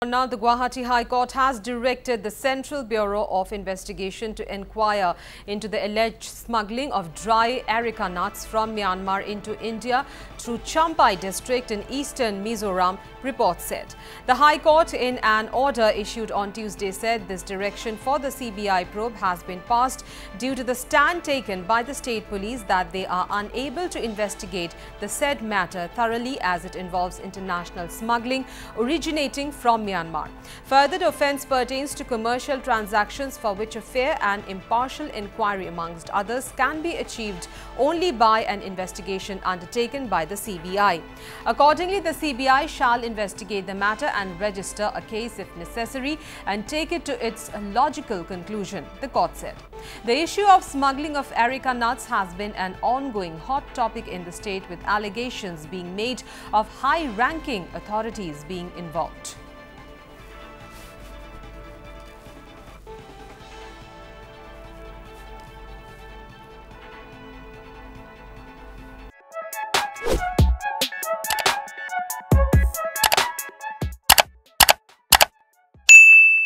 Now, the Gauhati High Court has directed the Central Bureau of Investigation to inquire into the alleged smuggling of dry areca nuts from Myanmar into India through Champhai district in eastern Mizoram, reports said. The High Court, in an order issued on Tuesday, said this direction for the CBI probe has been passed due to the stand taken by the state police that they are unable to investigate the said matter thoroughly as it involves international smuggling originating from Myanmar. Further, the offence pertains to commercial transactions for which a fair and impartial inquiry, amongst others, can be achieved only by an investigation undertaken by the CBI. Accordingly, the CBI shall investigate the matter and register a case if necessary and take it to its logical conclusion, the court said. The issue of smuggling of areca nuts has been an ongoing hot topic in the state, with allegations being made of high-ranking authorities being involved.